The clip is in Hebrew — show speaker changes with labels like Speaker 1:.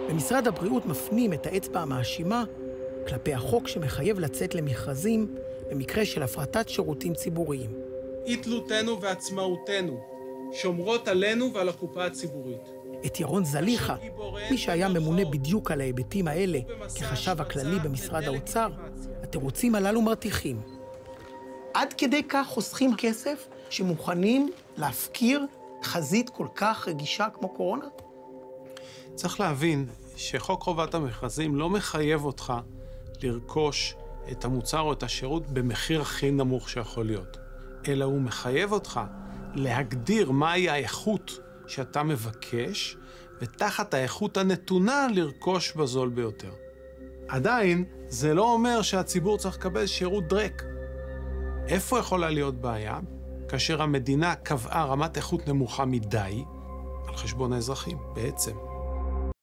Speaker 1: במשרד הבריאות מפנים את האצבע המאשימה כלפי החוק שמחייב לצאת למכרזים במקרה של הפרטת שירותים ציבוריים.
Speaker 2: אי תלותנו ועצמאותנו שומרות עלינו ועל הקופה הציבורית.
Speaker 1: את ירון זליכה, מי שהיה ממונה בדיוק על ההיבטים האלה כחשב הכללי במשרד האוצר, התירוצים הללו מרתיחים. עד כדי כך חוסכים כסף שמוכנים להפקיר חזית כל כך רגישה כמו קורונה?
Speaker 3: צריך להבין שחוק חובת המכרזים לא מחייב אותך לרכוש את המוצר או את השירות במחיר הכי נמוך שיכול להיות, אלא הוא מחייב אותך להגדיר מהי האיכות שאתה מבקש, ותחת האיכות הנתונה לרכוש בזול ביותר. עדיין, זה לא אומר שהציבור צריך לקבל שירות דרק. איפה יכולה להיות בעיה? כאשר המדינה קבעה רמת איכות נמוכה מדי, על חשבון האזרחים, בעצם.